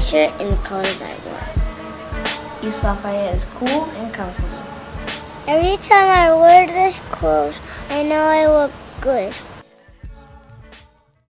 t-shirt and the colors I wore. East Lafayette is cool and comfortable. Every time I wear this clothes, I know I look good.